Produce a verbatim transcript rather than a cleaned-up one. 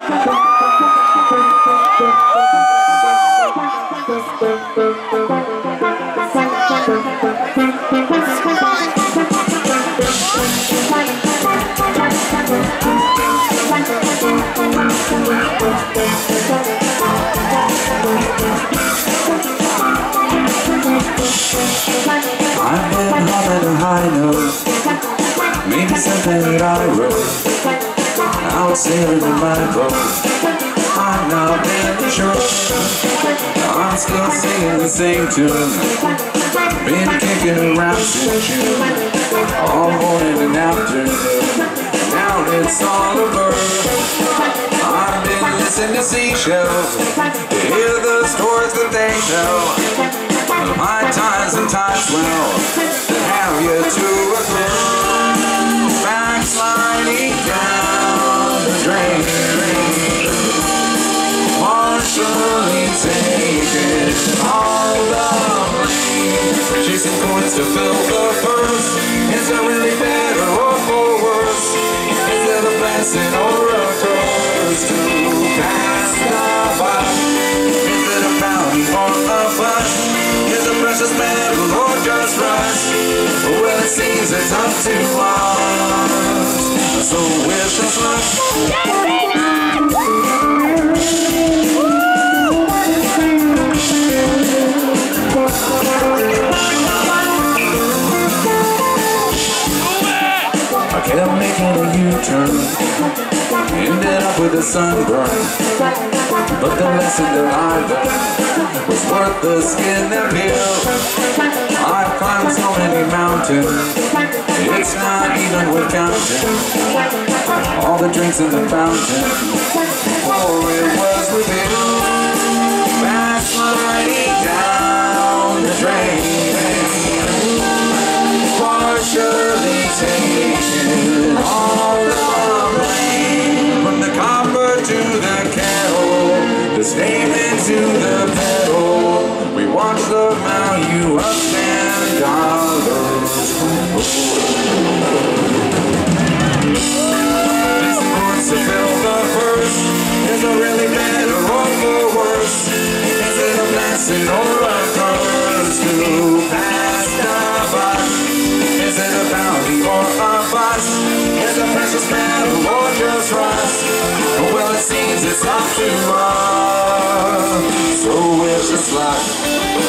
I've been humming a high note, maybe something that I wrote. Out sailing in my boat, I'm not really sure. I'm still singing the same tune, been kicking around since June, all morning and afternoon. Now it's all over. I've been listening to seashells, to hear the stories that they tell. My times and times well, to have you to a clue, backsliding down the drain, partially taking all the blame, chasing coins to fill the purse. Is it really better or for worse? Is it a blessing or a curse to pass the buck? Is it a bounty or a fuss? Is it precious metal or just rust? Well, it seems it's up to us, so wish us luck. I kept making a U-turn, ended up with a sunburn, but the lesson that I learned was worth the skin that peeled. I've climbed so many mountains, it's not even worth counting all the drinks in the fountain before it was revealed. Backsliding down the drain, partially taking all the blame. From the copper to the kettle, the statement to the pedal, we watch the value of ten dollars. This wants to fill the purse. Is it really better or for worse? Is it a blessing or a curse to pass the buck? Is it a bounty or a bust? Is it precious metal or just rust? Well, it seems it's up to us, so wish us luck.